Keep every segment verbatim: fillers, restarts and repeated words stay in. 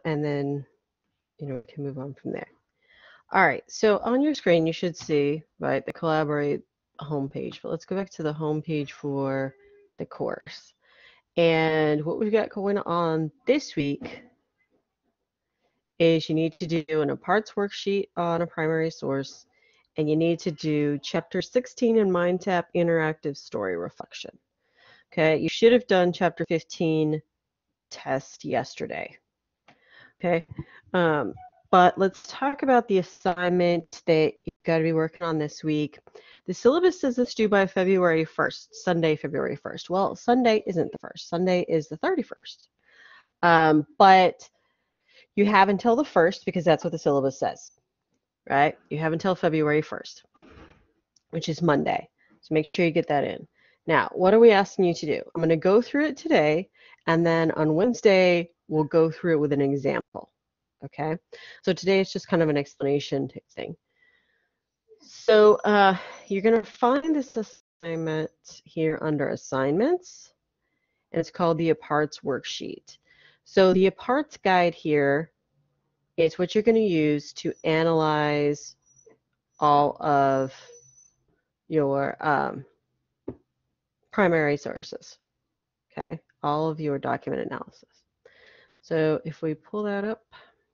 and then, you know, we can move on from there. All right, so on your screen, you should see, right, the Collaborate homepage. But let's go back to the homepage for the course. And what we've got going on this week is you need to do an aparts worksheet on a primary source, and you need to do chapter sixteen in MindTap interactive story reflection. Okay, you should have done chapter fifteen test yesterday. Okay, um, but let's talk about the assignment that you've got to be working on this week. The syllabus says it's due by February first, Sunday, February first. Well, Sunday isn't the first. Sunday is the thirty-first. Um, but you have until the first, because that's what the syllabus says, right? You have until February first, which is Monday. So make sure you get that in. Now, what are we asking you to do? I'm going to go through it today, and then on Wednesday, we'll go through it with an example, okay? So today it's just kind of an explanation type thing. So uh, you're going to find this assignment here under Assignments, and it's called the Aparts Worksheet. So the Aparts guide here is what you're going to use to analyze all of your um, primary sources, okay? All of your document analysis. So if we pull that up,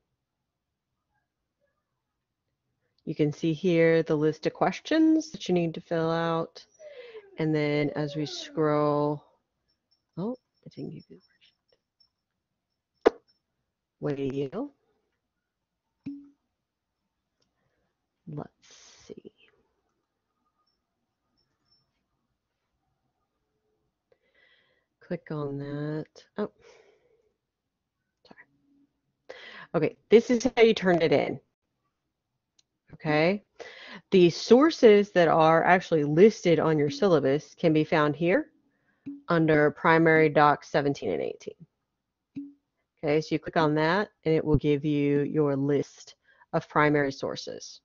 you can see here the list of questions that you need to fill out. And then as we scroll, oh, I didn't give you the worksheet. Whale. Let's see. Click on that. Oh, sorry. Okay, this is how you turn it in. Okay, the sources that are actually listed on your syllabus can be found here under Primary Docs seventeen and eighteen. Okay, so you click on that and it will give you your list of primary sources.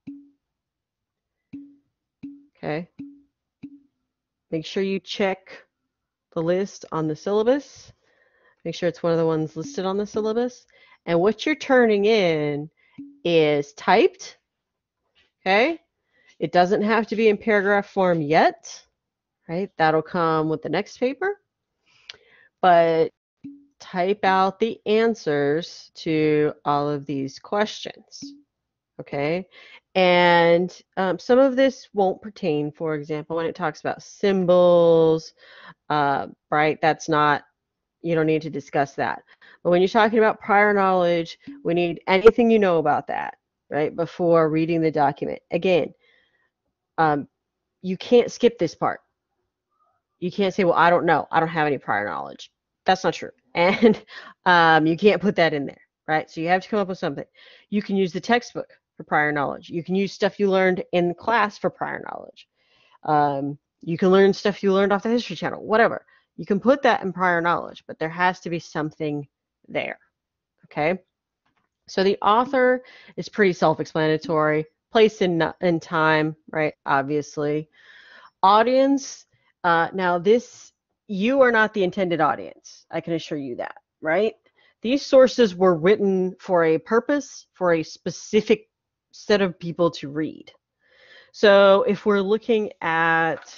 Okay, make sure you check the list on the syllabus. Make sure it's one of the ones listed on the syllabus. And what you're turning in is typed. Okay, it doesn't have to be in paragraph form yet, right? That'll come with the next paper. But type out the answers to all of these questions, okay? And um, some of this won't pertain, for example, when it talks about symbols, uh, right? That's not, you don't need to discuss that. But when you're talking about prior knowledge, we need anything you know about that, right? Before reading the document. Again, um, you can't skip this part. You can't say, well, I don't know. I don't have any prior knowledge. That's not true. And um, you can't put that in there, right? So you have to come up with something. You can use the textbook for prior knowledge. You can use stuff you learned in class for prior knowledge. Um, you can learn stuff you learned off the History Channel, whatever. You can put that in prior knowledge, but there has to be something there, okay? So the author is pretty self-explanatory. Place in, in time, right, obviously. Audience, uh, now this, you are not the intended audience. I can assure you that, right? These sources were written for a purpose, for a specific set of people to read. So if we're looking at,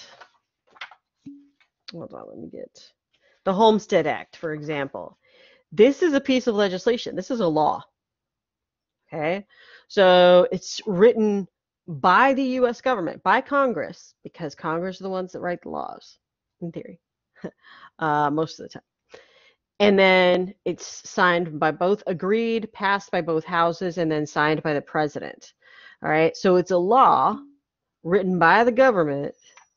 hold on, let me get the Homestead Act, for example. This is a piece of legislation. This is a law, okay? So it's written by the U S government, by Congress, because Congress are the ones that write the laws, in theory, uh, most of the time. And then it's signed by both, agreed, passed by both houses, and then signed by the president. All right, so it's a law written by the government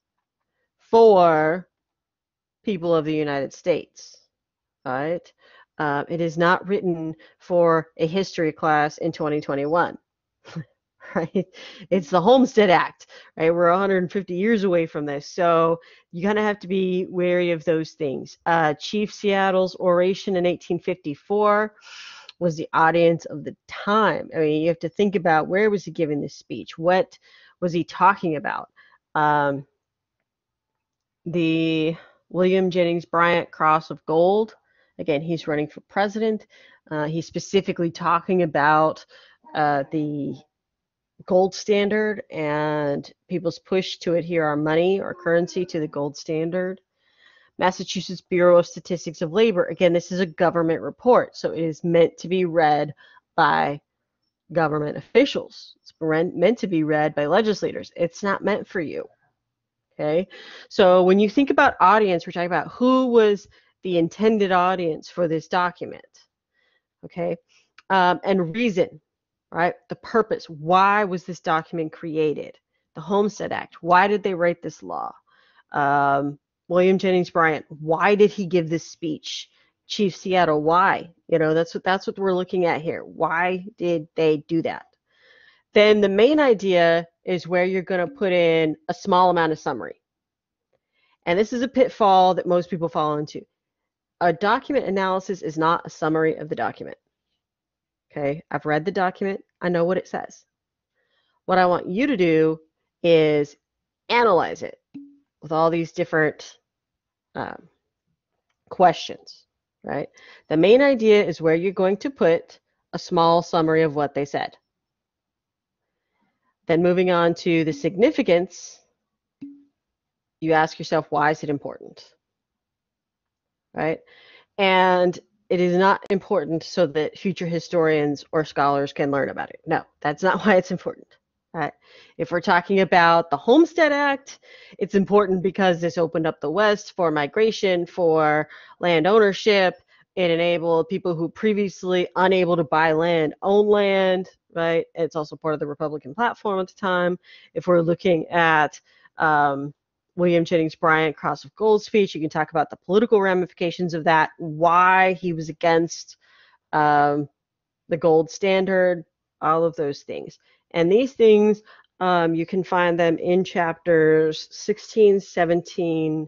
for people of the United States. All right, uh, it is not written for a history class in twenty twenty-one. Right? It's the Homestead Act, right? We're one hundred fifty years away from this. So you kind of have to be wary of those things. Uh, Chief Seattle's oration in eighteen fifty-four was the audience of the time. I mean, you have to think about, where was he giving this speech? What was he talking about? Um, the William Jennings Bryant Cross of Gold Again, he's running for president. Uh, he's specifically talking about uh, the gold standard and people's push to adhere our money or currency to the gold standard. Massachusetts Bureau of Statistics of Labor. Again, this is a government report, so it is meant to be read by government officials. It's meant to be read by legislators. It's not meant for you. Okay, so when you think about audience, we're talking about who was the intended audience for this document. Okay, um, and reason, right? The purpose. Why was this document created? The Homestead Act. Why did they write this law? Um, William Jennings Bryan. Why did he give this speech? Chief Seattle. Why? You know, that's what that's what we're looking at here. Why did they do that? Then the main idea is where you're going to put in a small amount of summary. And this is a pitfall that most people fall into. A document analysis is not a summary of the document. Okay, I've read the document. I know what it says. What I want you to do is analyze it with all these different um, questions, right? The main idea is where you're going to put a small summary of what they said. Then moving on to the significance, you ask yourself, why is it important, right? And it is not important so that future historians or scholars can learn about it. No, that's not why it's important. Right? If we're talking about the Homestead Act, it's important because this opened up the West for migration, for land ownership. It enabled people who previously unable to buy land, own land, right? It's also part of the Republican platform at the time. If we're looking at um, William Jennings Bryan, Cross of Gold speech, you can talk about the political ramifications of that, why he was against um, the gold standard, all of those things. And these things, um, you can find them in chapters sixteen, seventeen.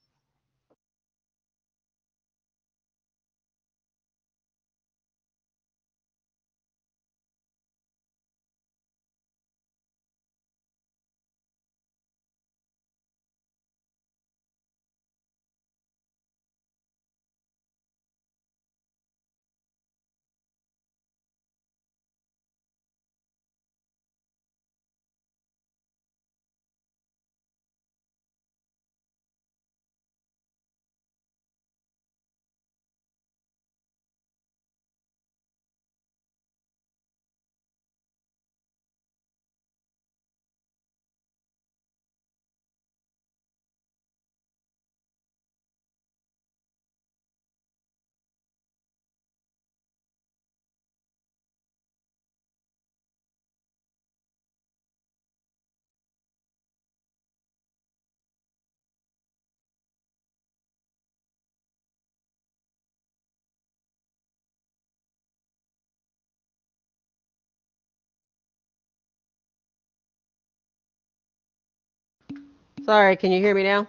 Sorry, can you hear me now?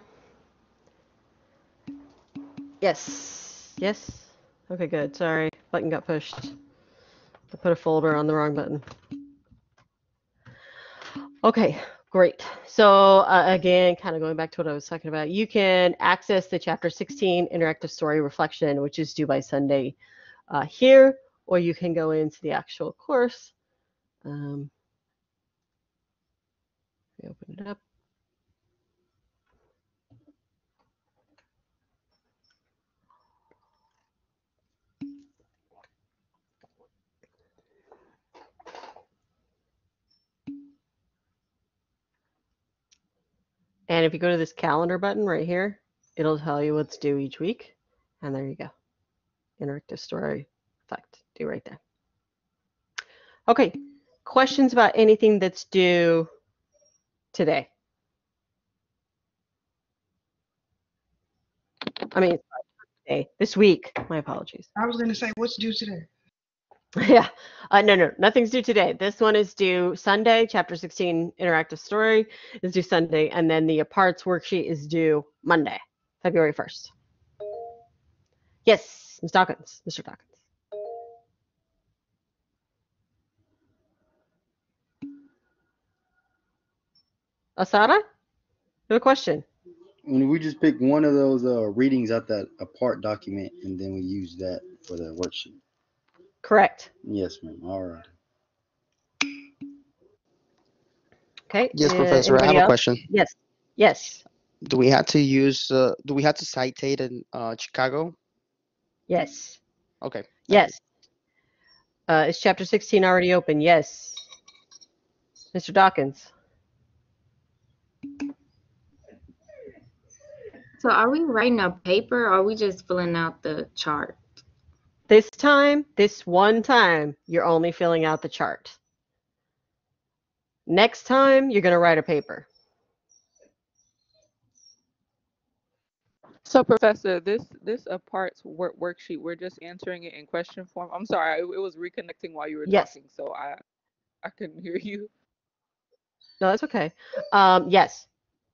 Yes. Yes? Okay, good. Sorry. Button got pushed. I put a folder on the wrong button. Okay, great. So uh, again, kind of going back to what I was talking about, you can access the chapter sixteen interactive story reflection, which is due by Sunday uh, here, or you can go into the actual course. Um, let me open it up. And if you go to this calendar button right here, it'll tell you what's due each week. And there you go. Interactive story effect due right there. Okay, questions about anything that's due today? I mean, today, this week. My apologies. I was going to say, what's due today? Yeah, uh, no, no, nothing's due today. This one is due Sunday. Chapter sixteen interactive story is due Sunday, and then the parts worksheet is due Monday, February first. Yes, Miz Dawkins, Mister Dawkins. Asada, you have a question? when we just pick one of those uh, readings out that apart document, and then we use that for the worksheet. Correct. Yes, ma'am. All right. Okay. Yes, Uh, Professor, I have anybody a else? question. Yes. Yes. Do we have to use, uh, do we have to citate in uh, Chicago? Yes. Okay, thank you. Yes. Uh, is chapter sixteen already open? Yes. Mister Dawkins. So are we writing a paper or are we just filling out the chart? This time, this one time, you're only filling out the chart. Next time, you're going to write a paper. So, Professor, this this apart work worksheet, we're just answering it in question form. I'm sorry, it, it was reconnecting while you were Yes. talking, so I I couldn't hear you. No, that's okay. Um, yes.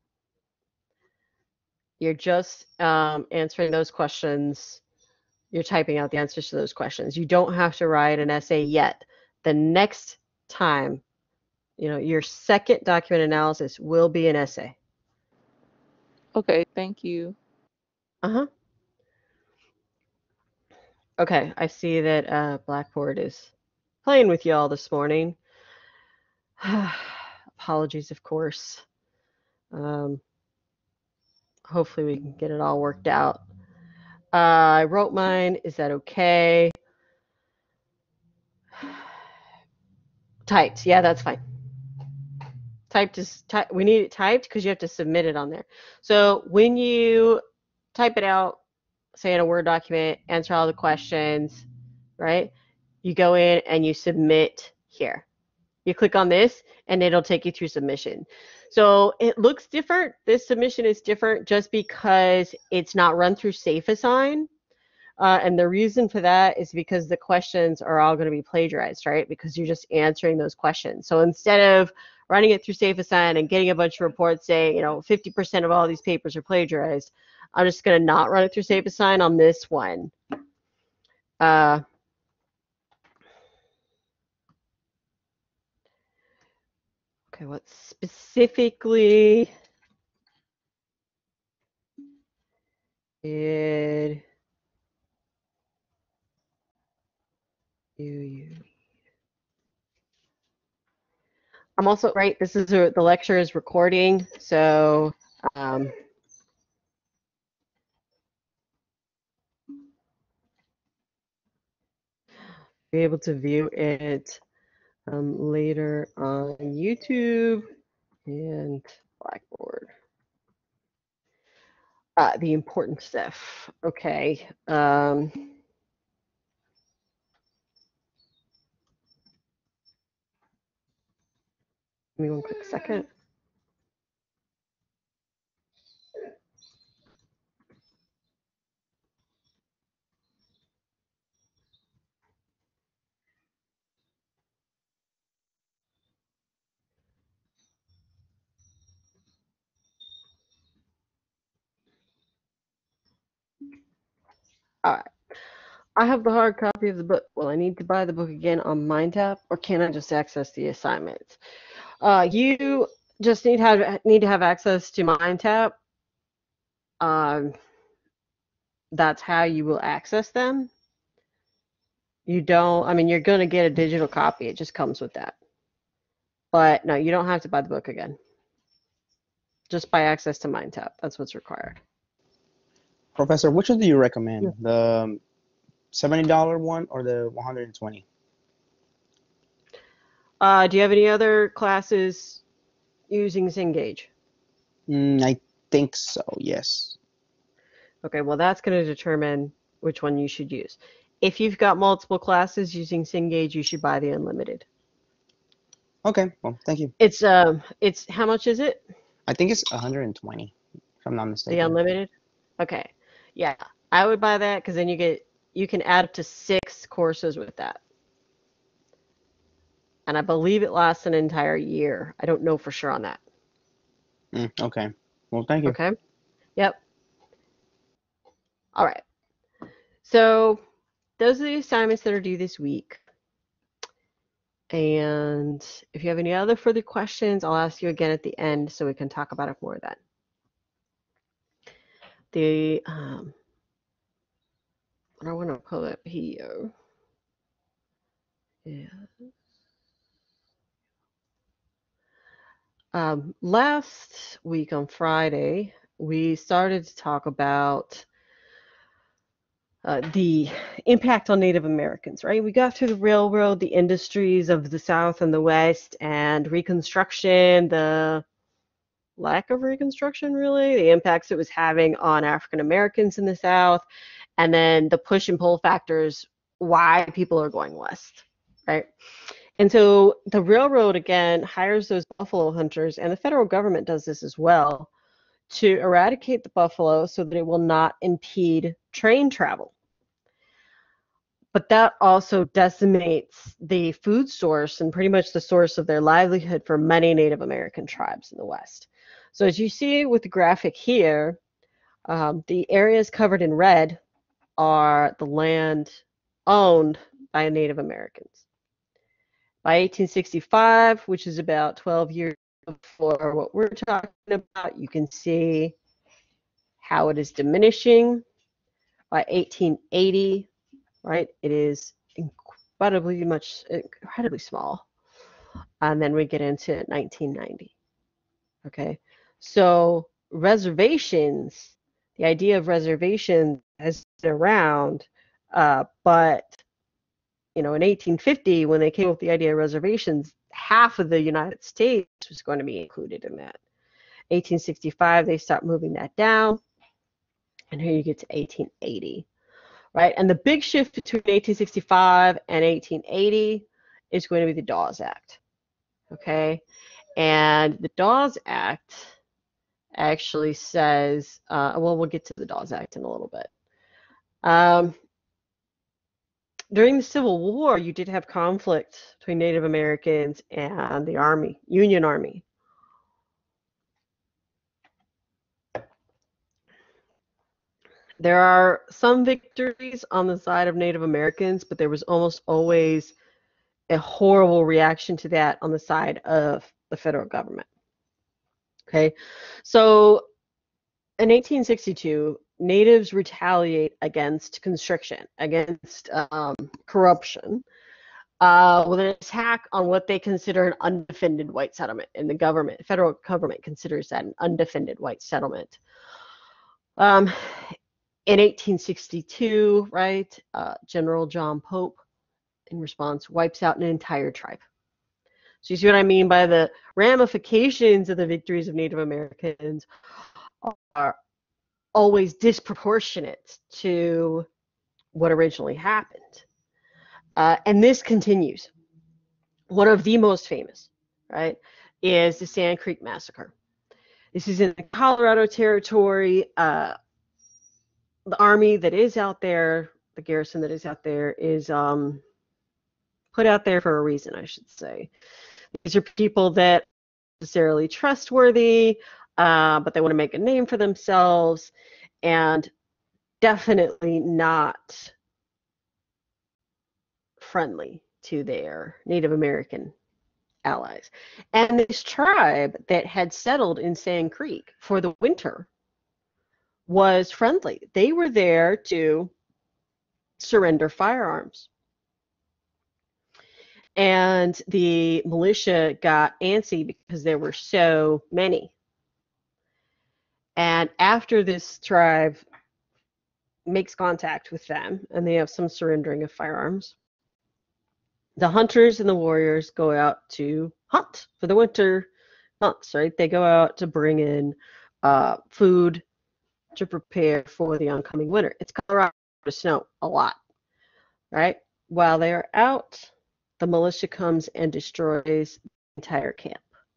You're just um, answering those questions. You're typing out the answers to those questions. You don't have to write an essay yet. The next time, you know, your second document analysis will be an essay. Okay, thank you. Uh-huh. Okay, I see that uh, Blackboard is playing with y'all this morning. Apologies, of course. Um, hopefully we can get it all worked out. Uh, I wrote mine. Is that okay? Typed. Yeah, that's fine. Typed is ty we need it typed because you have to submit it on there. So when you type it out, say in a Word document, answer all the questions, right? You go in and you submit here. You click on this and it'll take you through submission. So it looks different. This submission is different just because it's not run through SafeAssign. Uh, and the reason for that is because the questions are all going to be plagiarized, right? Because you're just answering those questions. So instead of running it through SafeAssign and getting a bunch of reports saying, you know, fifty percent of all these papers are plagiarized, I'm just going to not run it through SafeAssign on this one. Uh, okay, what specifically did you use? I'm also, right, this is a, the lecture is recording, so um, be able to view it um, later on YouTube and Blackboard. Uh, the important stuff. Okay. Um, give me one quick second. All right. I have the hard copy of the book. Will I need to buy the book again on MindTap, or can I just access the assignments? Uh, you just need have need to have access to MindTap. Um, that's how you will access them. You don't. I mean, you're going to get a digital copy. It just comes with that. But no, you don't have to buy the book again. Just buy access to MindTap. That's what's required. Professor, which one do you Yeah. recommend? The seventy dollar one or the one hundred twenty? Uh, do you have any other classes using Cengage? Mm, I think so, yes. Okay, well, that's going to determine which one you should use. If you've got multiple classes using Cengage, you should buy the unlimited. Okay, well, thank you. It's um, it's how much is it? I think it's one hundred twenty, if I'm not The mistaken. unlimited? Okay, yeah, I would buy that because then you get you can add up to six courses with that, and I believe it lasts an entire year. I don't know for sure on that. Mm, okay, well, thank you. Okay. Yep. All right. So those are the assignments that are due this week. And if you have any other further questions, I'll ask you again at the end so we can talk about it more then. the um, what I want to pull up here. Yeah. Um, last week on Friday, we started to talk about uh, the impact on Native Americans, right? We got through the railroad, the industries of the South and the West, and Reconstruction, the lack of Reconstruction, really, the impacts it was having on African Americans in the South, and then the push and pull factors why people are going west, right? And so the railroad, again, hires those buffalo hunters, and the federal government does this as well, to eradicate the buffalo so that it will not impede train travel. But that also decimates the food source and pretty much the source of their livelihood for many Native American tribes in the West. So as you see with the graphic here, um, the areas covered in red are the land owned by Native Americans. By eighteen sixty-five, which is about twelve years before what we're talking about, you can see how it is diminishing. By eighteen eighty, right, it is incredibly much, incredibly small. And then we get into nineteen ninety. Okay, so reservations, the idea of reservation has been around, uh, but you know, in eighteen fifty, when they came up with the idea of reservations, half of the United States was going to be included in that. eighteen sixty-five, they stopped moving that down, and here you get to eighteen eighty, right? And the big shift between eighteen sixty-five and eighteen eighty is going to be the Dawes Act, okay? And the Dawes Act actually says, uh, well, we'll get to the Dawes Act in a little bit. Um, During the Civil War, you did have conflict between Native Americans and the Army, Union Army. There are some victories on the side of Native Americans, but there was almost always a horrible reaction to that on the side of the federal government. Okay, so in eighteen sixty-two, Natives retaliate against constriction, against um, corruption, uh, with an attack on what they consider an undefended white settlement. And the government, federal government considers that an undefended white settlement. Um, in eighteen sixty-two, right, uh, General John Pope, in response, wipes out an entire tribe. So you see what I mean by the ramifications of the victories of Native Americans are always disproportionate to what originally happened. Uh, and this continues. One of the most famous, right, is the Sand Creek Massacre. This is in the Colorado Territory. Uh, the army that is out there, the garrison that is out there, is um, put out there for a reason, I should say. These are people that aren't necessarily trustworthy, uh, but they want to make a name for themselves, and definitely not friendly to their Native American allies. And this tribe that had settled in Sand Creek for the winter was friendly. They were there to surrender firearms. And the militia got antsy because there were so many. And after this tribe makes contact with them, and they have some surrendering of firearms, the hunters and the warriors go out to hunt for the winter months, right? They go out to bring in uh, food to prepare for the oncoming winter. It's Colorado to snow a lot, right? While they are out, the militia comes and destroys the entire camp.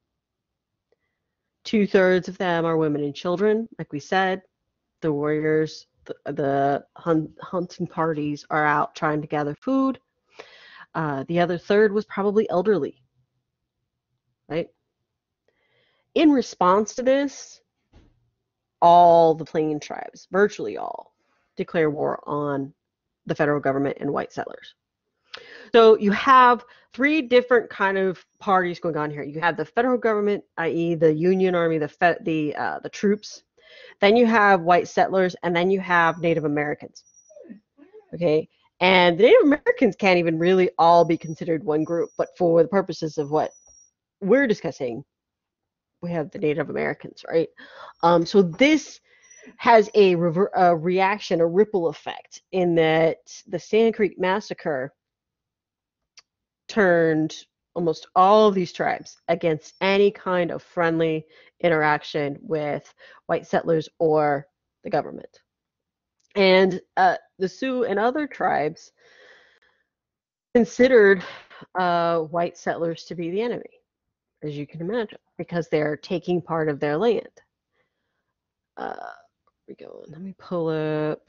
Two-thirds of them are women and children. Like we said, the warriors, the, the hunt, hunting parties are out trying to gather food. Uh, the other third was probably elderly, right? In response to this, all the Plain tribes, virtually all, declare war on the federal government and white settlers. So you have three different kind of parties going on here. You have the federal government, that is the Union Army, the fe the uh, the troops. Then you have white settlers, and then you have Native Americans. Okay, and the Native Americans can't even really all be considered one group, but for the purposes of what we're discussing, we have the Native Americans, right? Um, so this has a, rever- a reaction, a ripple effect, in that the Sand Creek Massacre turned almost all of these tribes against any kind of friendly interaction with white settlers or the government. And uh, the Sioux and other tribes considered uh, white settlers to be the enemy, as you can imagine, because they're taking part of their land. Uh, we go. Let me pull up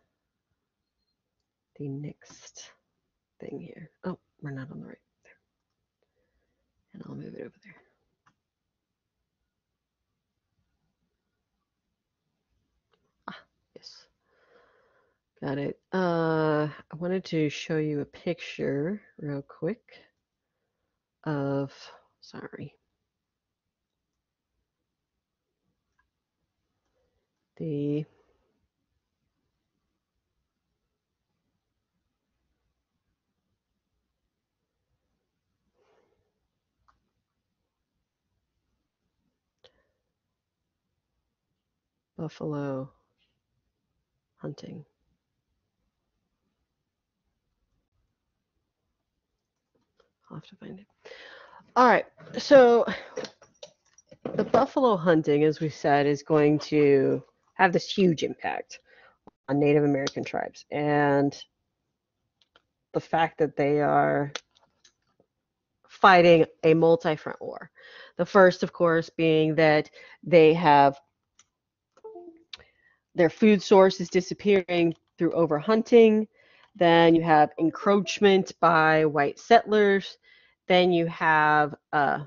the next thing here. Oh, we're not on the right there. And I'll move it over there. Ah, yes. Got it. Uh, I wanted to show you a picture real quick of, sorry, the buffalo hunting. I'll have to find it. All right, so the buffalo hunting, as we said, is going to have this huge impact on Native American tribes, and the fact that they are fighting a multi-front war. The first, of course, being that they have their food source is disappearing through overhunting. Then you have encroachment by white settlers. Then you have uh,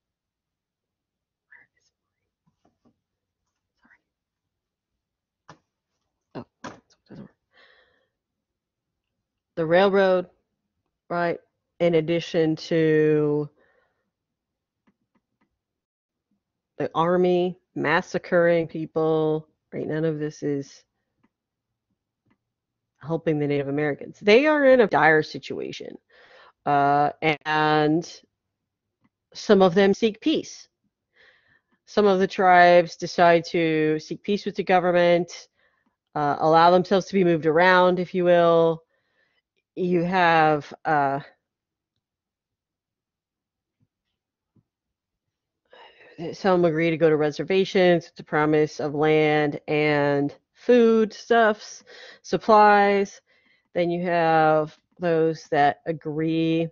oh, the railroad, right? In addition to the army massacring people, right? None of this is helping the Native Americans. They are in a dire situation. Uh, and some of them seek peace. Some of the tribes decide to seek peace with the government, uh, allow themselves to be moved around, if you will. You have uh, some agree to go to reservations with the promise of land and food stuffs, supplies. Then you have those that agree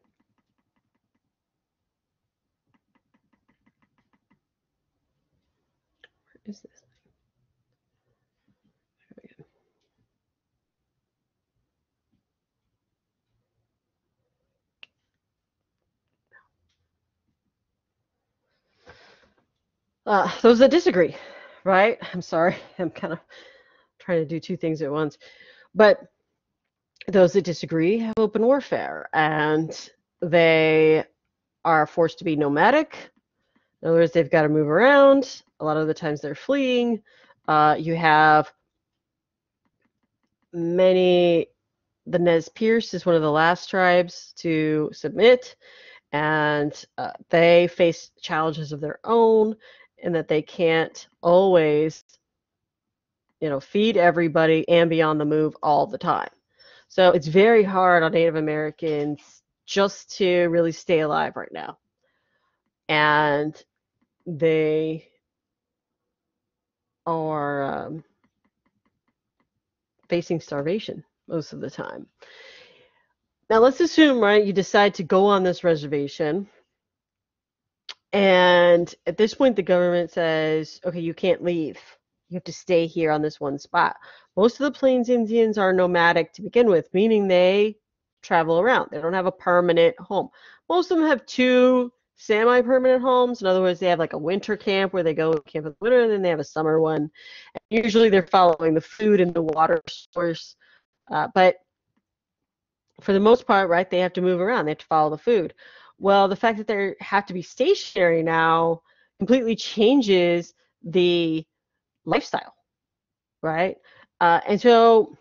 Where is this? Uh, those that disagree, right? I'm sorry, I'm kind of trying to do two things at once. But those that disagree have open warfare, and they are forced to be nomadic. In other words, they've got to move around. A lot of the times they're fleeing. Uh, you have many, the Nez Perce is one of the last tribes to submit, and uh, they face challenges of their own, in that they can't always, you know, feed everybody and be on the move all the time. So it's very hard on Native Americans just to really stay alive right now. And they are um, facing starvation most of the time. Now let's assume, right, you decide to go on this reservation. And at this point, the government says, okay, you can't leave. You have to stay here on this one spot. Most of the Plains Indians are nomadic to begin with, meaning they travel around. They don't have a permanent home. Most of them have two semi-permanent homes. In other words, they have like a winter camp where they go camp in the winter, and then they have a summer one. And usually they're following the food and the water source. Uh, but for the most part, right, they have to move around. They have to follow the food. Well, the fact that they have to be stationary now completely changes the lifestyle, right? Uh, and so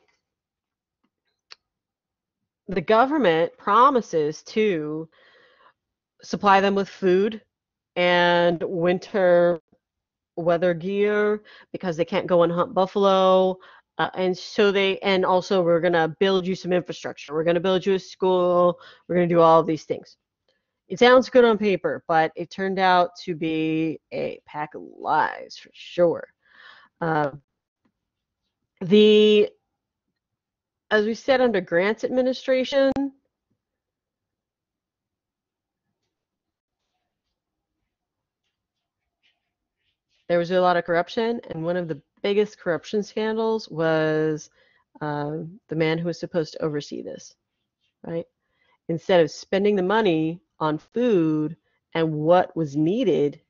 the government promises to supply them with food and winter weather gear because they can't go and hunt buffalo. Uh, and so they, and also we're going to build you some infrastructure. We're going to build you a school. We're going to do all of these things. It sounds good on paper, but it turned out to be a pack of lies for sure. Uh, the, as we said under Grant's administration, there was a lot of corruption, and one of the biggest corruption scandals was um, the man who was supposed to oversee this, right? Instead of spending the money on food and what was needed,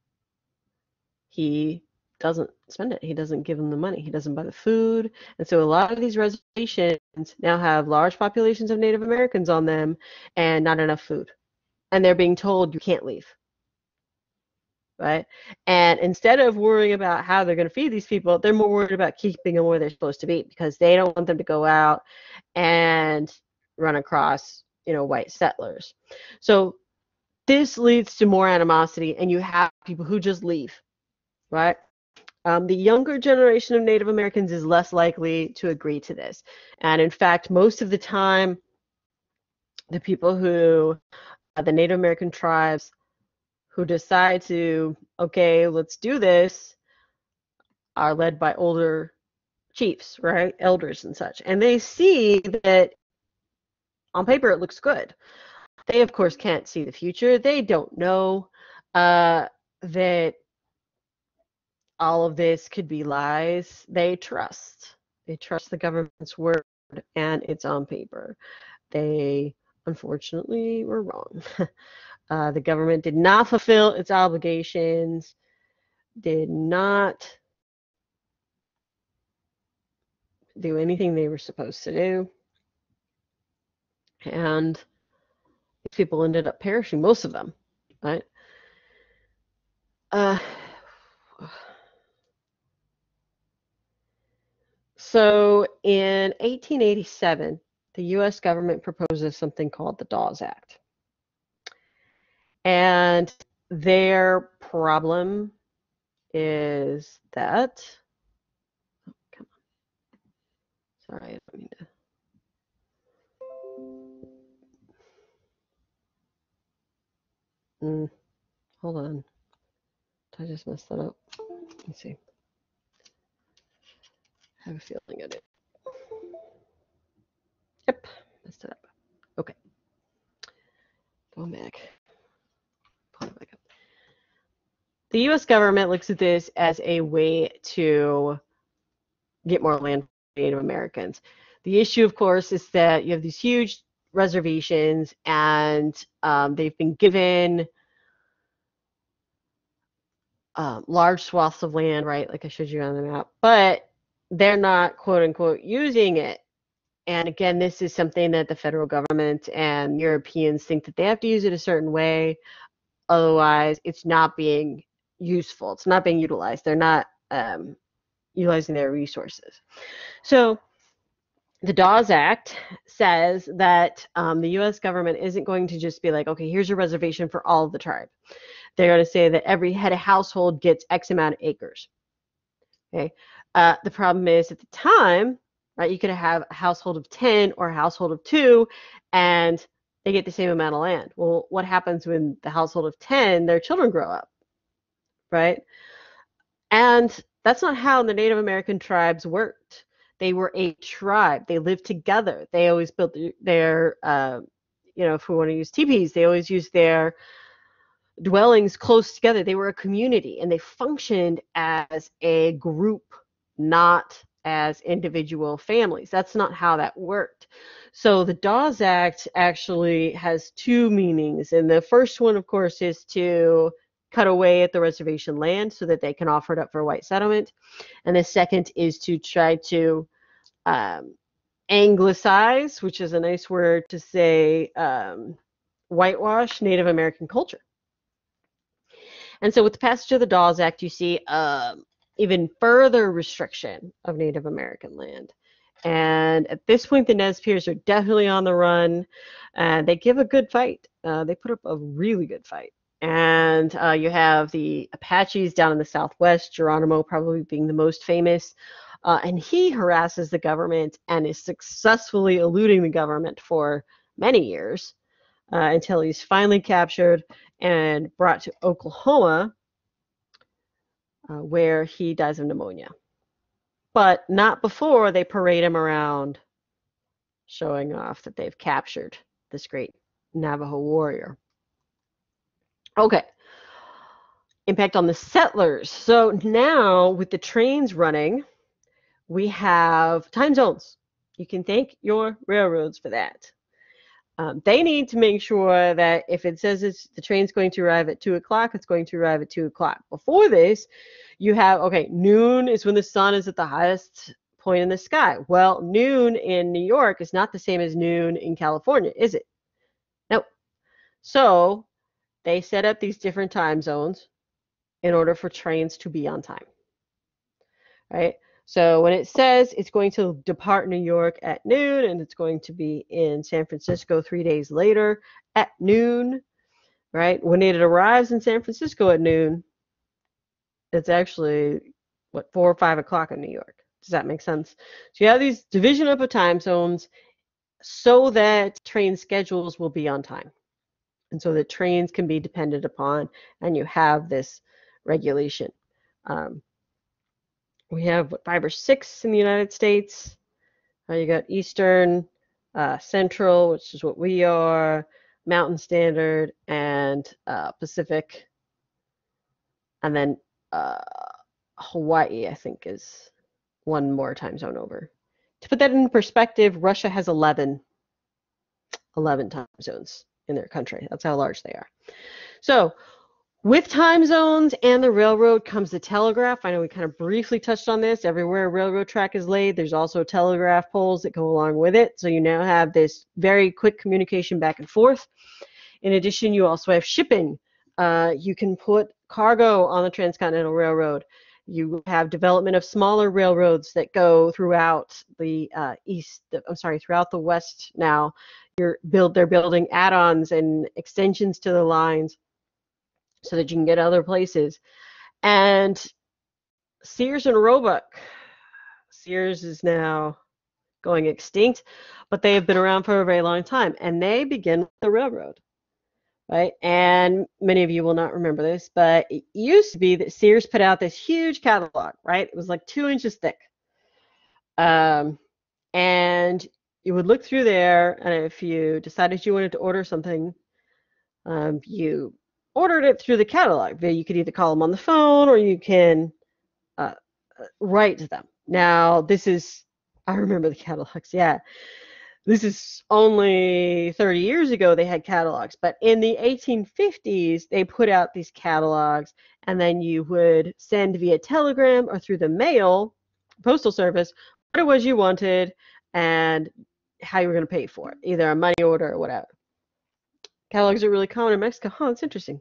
he doesn't spend it. He doesn't give them the money. He doesn't buy the food. And so a lot of these reservations now have large populations of Native Americans on them and not enough food. And they're being told you can't leave. Right? And instead of worrying about how they're going to feed these people, they're more worried about keeping them where they're supposed to be because they don't want them to go out and run across, you know, white settlers. So this leads to more animosity, and you have people who just leave, right? Um, the younger generation of Native Americans is less likely to agree to this. And in fact, most of the time, the people who, uh, the Native American tribes who decide to, okay, let's do this, are led by older chiefs, right? Elders and such. And they see that on paper it looks good. They, of course, can't see the future. They don't know uh, that all of this could be lies. They trust. They trust the government's word, and it's on paper. They, unfortunately, were wrong. uh, the government did not fulfill its obligations, did not do anything they were supposed to do, and people ended up perishing, most of them, right? Uh, so in eighteen eighty-seven, the U S government proposes something called the Dawes Act. And their problem is that, oh, come on. Sorry, I don't mean to. Mm, hold on. Did I just mess that up? Let's see. I have a feeling I did. Yep, messed it up. Okay. Going back. Pull it back up. The U S government looks at this as a way to get more land for Native Americans. The issue, of course, is that you have these huge reservations, and um, they've been given um, large swaths of land, right, like I showed you on the map, but they're not, quote unquote, using it. And again, this is something that the federal government and Europeans think that they have to use it a certain way. Otherwise, it's not being useful. It's not being utilized. They're not um, utilizing their resources. So the Dawes Act says that um, the U S government isn't going to just be like, okay, here's a reservation for all of the tribe. They're going to say that every head of household gets X amount of acres. Okay. Uh, the problem is at the time, right, you could have a household of ten or a household of two, and they get the same amount of land. Well, what happens when the household of ten, their children grow up, right? And that's not how the Native American tribes worked. They were a tribe. They lived together. They always built their, uh, you know, if we want to use teepees, they always used their dwellings close together. They were a community, and they functioned as a group, not as individual families. That's not how that worked. So the Dawes Act actually has two meanings. And the first one, of course, is to cut away at the reservation land so that they can offer it up for white settlement. And the second is to try to um, anglicize, which is a nice word to say, um, whitewash Native American culture. And so with the passage of the Dawes Act, you see um, even further restriction of Native American land. And at this point, the Nez Perce are definitely on the run. And they give a good fight. Uh, they put up a really good fight. And uh, you have the Apaches down in the Southwest, Geronimo probably being the most famous. Uh, and he harasses the government and is successfully eluding the government for many years uh, until he's finally captured and brought to Oklahoma, uh, where he dies of pneumonia. But not before they parade him around, showing off that they've captured this great Navajo warrior. Okay. Impact on the settlers. So now with the trains running, we have time zones. You can thank your railroads for that. Um, they need to make sure that if it says it's, the train's going to arrive at two o'clock, it's going to arrive at two o'clock. Before this, you have, okay, noon is when the sun is at the highest point in the sky. Well, noon in New York is not the same as noon in California, is it? Nope. So they set up these different time zones in order for trains to be on time, right? So when it says it's going to depart New York at noon and it's going to be in San Francisco three days later at noon, right? When it arrives in San Francisco at noon, it's actually, what, four or five o'clock in New York. Does that make sense? So you have these division up of time zones so that train schedules will be on time. And so that trains can be depended upon and you have this regulation. Um, We have what, five or six in the United States. Uh, you got Eastern, uh, Central, which is what we are, Mountain Standard, and uh, Pacific. And then uh, Hawaii, I think, is one more time zone over. To put that in perspective, Russia has eleven, eleven time zones in their country. That's how large they are. So with time zones and the railroad comes the telegraph. I know we kind of briefly touched on this. Everywhere a railroad track is laid, there's also telegraph poles that go along with it. So you now have this very quick communication back and forth. In addition, you also have shipping. Uh, you can put cargo on the Transcontinental Railroad. You have development of smaller railroads that go throughout the uh, east, I'm sorry, throughout the west now. You're build, they're building add-ons and extensions to the lines so that you can get other places. And Sears and Roebuck. Sears is now going extinct, but they have been around for a very long time. And they begin with the railroad, right? And many of you will not remember this, but it used to be that Sears put out this huge catalog, right? It was like two inches thick. Um, and you would look through there, and if you decided you wanted to order something, um, you ordered it through the catalog. You could either call them on the phone or you can uh, write to them. Now, this is, I remember the catalogs, yeah. This is only thirty years ago they had catalogs, but in the eighteen fifties, they put out these catalogs, and then you would send via telegram or through the mail, postal service, what it was you wanted and how you were going to pay for it, either a money order or whatever. Catalogs are really common in Mexico. Oh, it's interesting.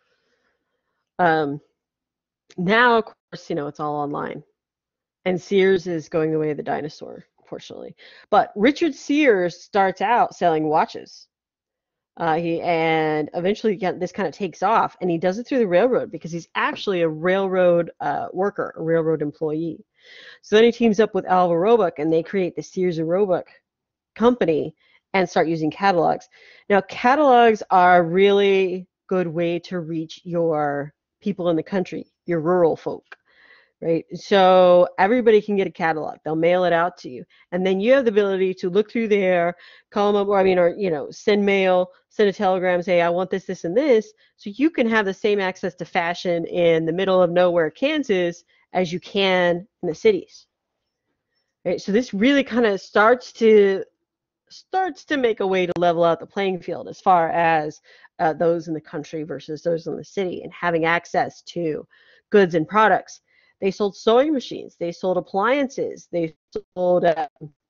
Um, now, of course, you know, it's all online. And Sears is going the way of the dinosaur, unfortunately. But Richard Sears starts out selling watches. Uh, he and eventually again, this kind of takes off, and he does it through the railroad because he's actually a railroad uh, worker, a railroad employee. So then he teams up with Alva Roebuck, and they create the Sears and Roebuck company and start using catalogs. Now, catalogs are a really good way to reach your people in the country, your rural folk, right? So everybody can get a catalog. They'll mail it out to you. And then you have the ability to look through there, call them up, or I mean, or, you know, send mail, send a telegram, say, I want this, this, and this. So you can have the same access to fashion in the middle of nowhere, Kansas, as you can in the cities. Right? So this really kind of starts to starts to make a way to level out the playing field as far as uh, those in the country versus those in the city, and having access to goods and products. They sold sewing machines, they sold appliances, they sold uh,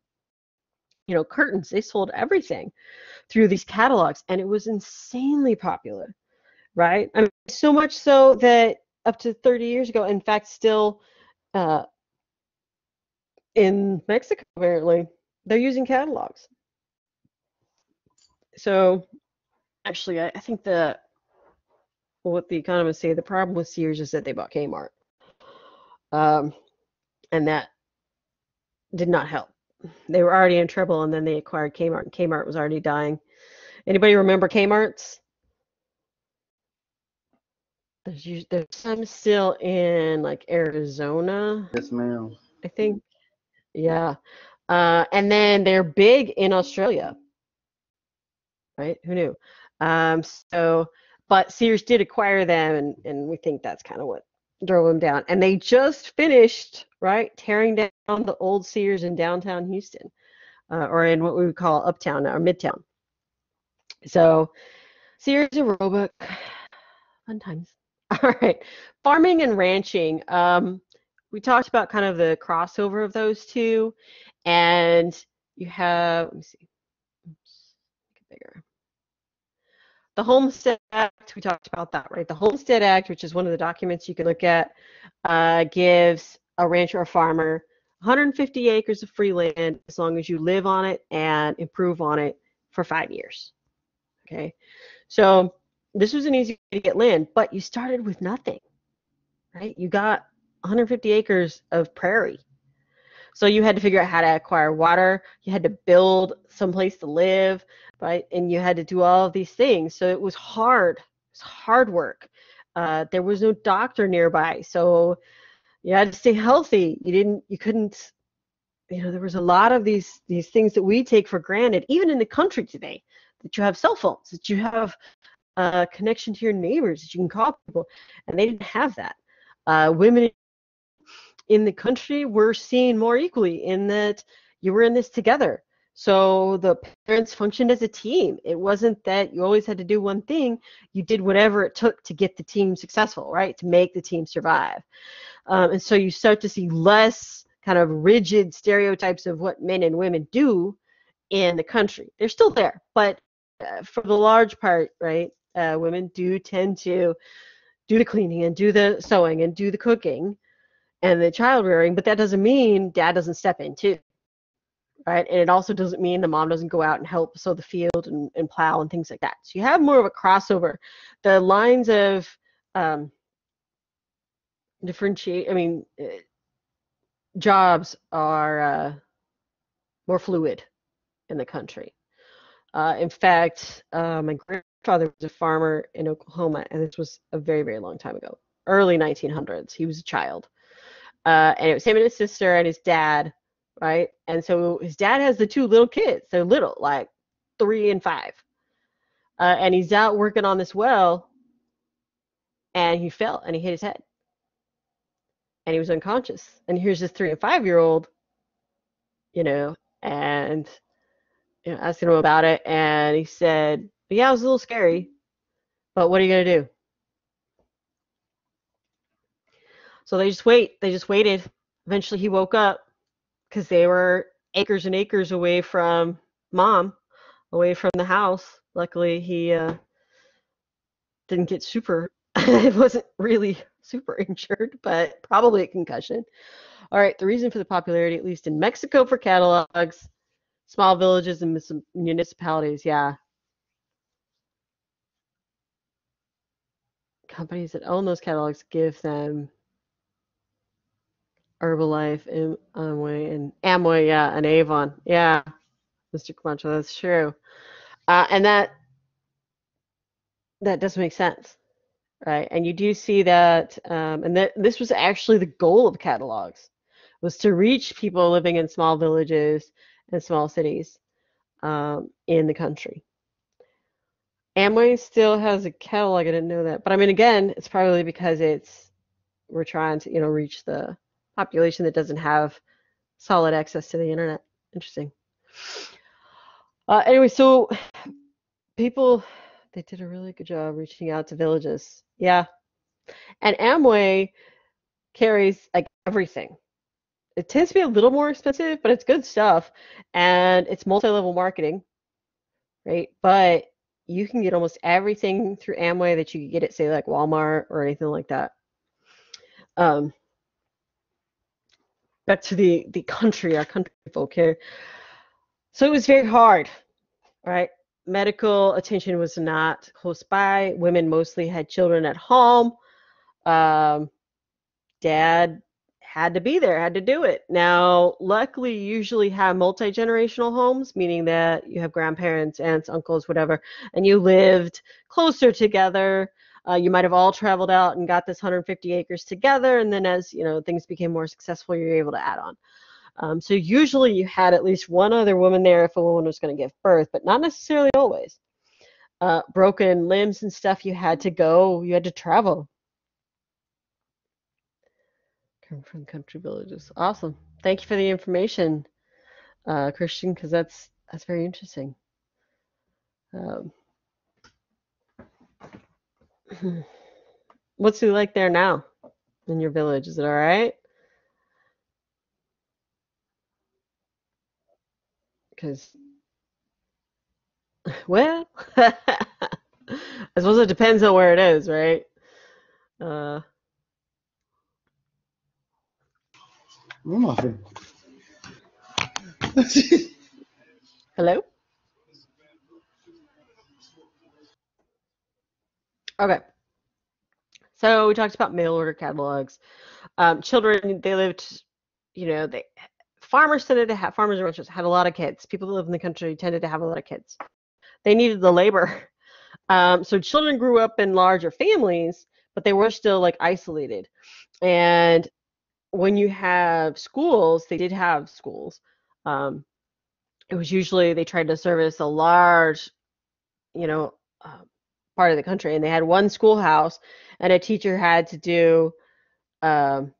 you know, curtains, they sold everything through these catalogs, and it was insanely popular, right? I mean, so much so that up to thirty years ago, in fact, still Uh, in Mexico, apparently, they're using catalogs. So actually, I, I think the what the economists say the problem with Sears is that they bought Kmart, um, and that did not help. They were already in trouble, and then they acquired Kmart, and Kmart was already dying. Anybody remember Kmart's? There's us- there's some still in like Arizona, Yes, ma'am. I think. Yeah. Uh, and then they're big in Australia, right? Who knew? Um, so, but Sears did acquire them, and, and we think that's kind of what drove them down. And they just finished, right, tearing down the old Sears in downtown Houston, uh, or in what we would call uptown or midtown. So, Sears and Roebuck, fun times. All right, farming and ranching. Um, we talked about kind of the crossover of those two, and you have, let me see, oops, make it bigger. The Homestead Act, we talked about that, right? The Homestead Act, which is one of the documents you can look at, uh, gives a rancher or farmer one hundred fifty acres of free land as long as you live on it and improve on it for five years. Okay, so this was an easy way to get land, but you started with nothing, right? You got one hundred fifty acres of prairie. So you had to figure out how to acquire water. You had to build someplace to live, right? And you had to do all of these things. So it was hard. It was hard work. Uh, there was no doctor nearby, so you had to stay healthy. You didn't. You couldn't. You know, there was a lot of these these things that we take for granted, even in the country today. That you have cell phones, that you have a connection to your neighbors, that you can call people, and they didn't have that. Uh, women in the country were seen more equally in that you were in this together. So the parents functioned as a team. It wasn't that you always had to do one thing. You did whatever it took to get the team successful, right? To make the team survive. Um, and so you start to see less kind of rigid stereotypes of what men and women do in the country. They're still there, but uh, for the large part, right, uh, women do tend to do the cleaning and do the sewing and do the cooking and the child rearing, but that doesn't mean dad doesn't step in too, right? And it also doesn't mean the mom doesn't go out and help sow the field and, and plow and things like that. So you have more of a crossover. The lines of um, differentiate, I mean, uh, jobs are uh, more fluid in the country. Uh, in fact, uh, my grandfather was a farmer in Oklahoma, and this was a very, very long time ago, early nineteen hundreds. He was a child. Uh, and it was him and his sister and his dad, right? And so his dad has the two little kids. They're little, like three and five. Uh, and he's out working on this well, and he fell and he hit his head. And he was unconscious. And here's this three and five year old, you know, and you know, asking him about it. And he said, yeah, it was a little scary, but what are you going to do? So they just wait. They just waited. Eventually he woke up because they were acres and acres away from mom, away from the house. Luckily, he uh, didn't get super, it wasn't really super injured, but probably a concussion. All right, the reason for the popularity, at least in Mexico, for catalogs, small villages and municipalities, yeah. Companies that own those catalogs give them Herbalife, Am- Amway, and Amway, yeah, and Avon, yeah, Mister Camacho, that's true. Uh, and that that does make sense, right? And you do see that, um, and that this was actually the goal of catalogs, was to reach people living in small villages and small cities um, in the country. Amway still has a catalog. I didn't know that, but I mean, again, it's probably because it's we're trying to, you know, reach the population that doesn't have solid access to the internet. Interesting. Uh, anyway, so people, they did a really good job reaching out to villages. Yeah. And Amway carries like everything. It tends to be a little more expensive, but it's good stuff. And it's multi-level marketing, right? But you can get almost everything through Amway that you could get at, say, like Walmart or anything like that. Um, back to the the country, our country folk here. So it was very hard, right? Medical attention was not close by. Women mostly had children at home. Um, Dad had to be there, had to do it. Now, luckily, you usually have multi-generational homes, meaning that you have grandparents, aunts, uncles, whatever, and you lived closer together. Uh, you might have all traveled out and got this one hundred fifty acres together, and then as you know things became more successful, you're able to add on. Um, so usually you had at least one other woman there if a woman was going to give birth, but not necessarily always. Uh, broken limbs and stuff, you had to go, you had to travel. Come from country villages. Awesome. Thank you for the information, uh, Christian, because that's that's very interesting. Um, what's it like there now in your village? Is it all right? Because, well, I suppose it depends on where it is, right? Uh, Where am I from? hello? Okay. So we talked about mail order catalogs. Um, children, they lived, you know, they farmers tended to have farmers and ranchers had a lot of kids. People who live in the country tended to have a lot of kids. They needed the labor. Um, so children grew up in larger families, but they were still like isolated. And when you have schools, they did have schools. Um, it was usually they tried to service a large, you know, uh, part of the country, and they had one schoolhouse, and a teacher had to do um,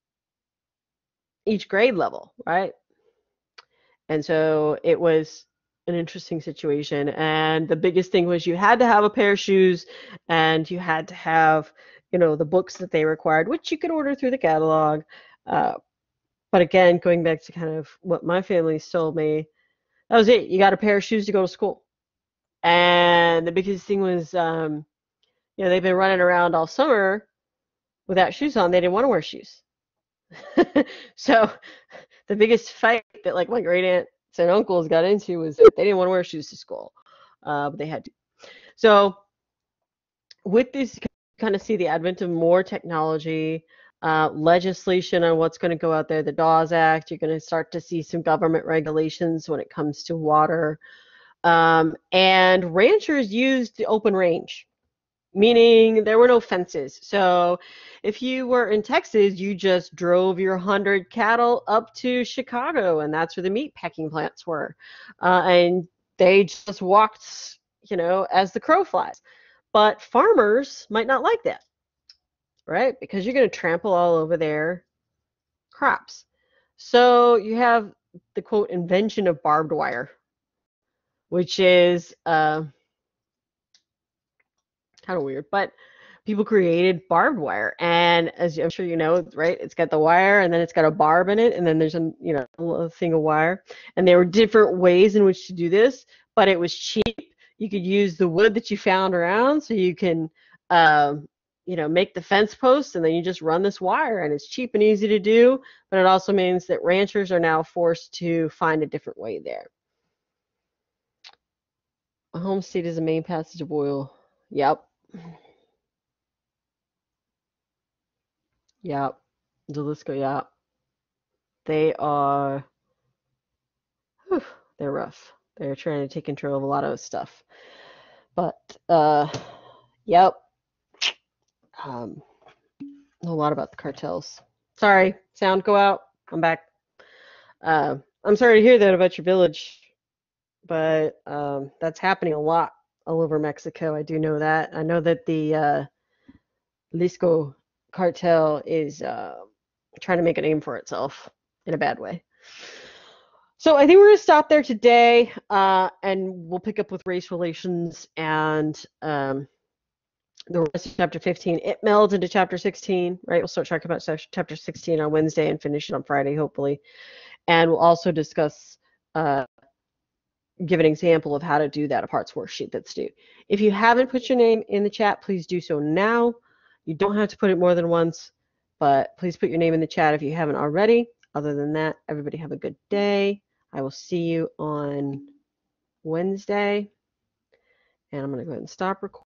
each grade level, right? And so it was an interesting situation. And the biggest thing was you had to have a pair of shoes, and you had to have, you know, the books that they required, which you could order through the catalog. Uh, but again, going back to kind of what my family told me, that was it. You got a pair of shoes to go to school. And the biggest thing was, um, you know, they've been running around all summer without shoes on. They didn't want to wear shoes. So the biggest fight that like my great aunts and uncles got into was that they didn't want to wear shoes to school, uh, but they had to. So with this, you kind of see the advent of more technology, uh, legislation on what's going to go out there. The Dawes Act, you're going to start to see some government regulations when it comes to water. Um, and ranchers used the open range, meaning there were no fences. So if you were in Texas, you just drove your one hundred cattle up to Chicago, and that's where the meat packing plants were. Uh, and they just walked, you know, as the crow flies. But farmers might not like that, right? Because you're going to trample all over their crops. So you have the, quote, invention of barbed wire, which is uh, kind of weird, but people created barbed wire. And as I'm sure you know, right, it's got the wire and then it's got a barb in it, and then there's a, you know, a little thing of wire. And there were different ways in which to do this, but it was cheap. You could use the wood that you found around, so you can, um, you know, make the fence posts, and then you just run this wire, and it's cheap and easy to do. But it also means that ranchers are now forced to find a different way there. A home state is a main passage of oil. Yep. Yep. Jalisco, yep. They are, whew, they're rough. They're trying to take control of a lot of stuff. But, uh, yep. Um, a lot about the cartels. Sorry, sound go out. I'm back. Uh, I'm sorry to hear that about your village, but um, that's happening a lot all over Mexico. I do know that. I know that the uh, Jalisco cartel is uh, trying to make a name for itself in a bad way. So I think we're going to stop there today, uh, and we'll pick up with race relations and um, the rest of chapter fifteen. It melds into chapter sixteen, right? We'll start talking about chapter sixteen on Wednesday and finish it on Friday, hopefully. And we'll also discuss, uh, give an example of how to do that, a parts worksheet that's due. If you haven't put your name in the chat, please do so now. You don't have to put it more than once, but please put your name in the chat if you haven't already. other than that, everybody have a good day. I will see you on Wednesday. And I'm going to go ahead and stop recording.